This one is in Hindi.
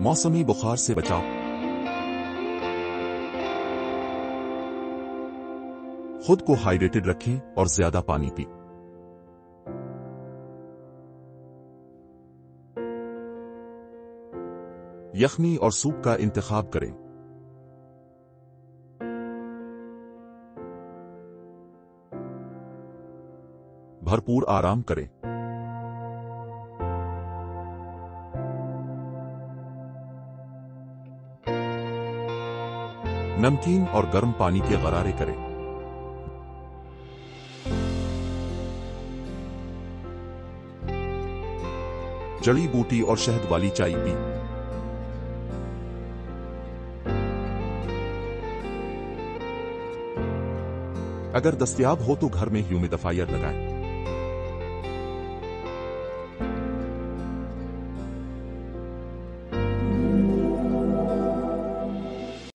मौसमी बुखार से बचाव। खुद को हाइड्रेटेड रखें और ज्यादा पानी पी। यखनी और सूप का इंतखाब करें। भरपूर आराम करें। नमकीन और गर्म पानी के गरारे करें। जड़ी बूटी और शहद वाली चाय पी। अगर दस्तयाब हो तो घर में ह्यूमिडिफायर लगाएं।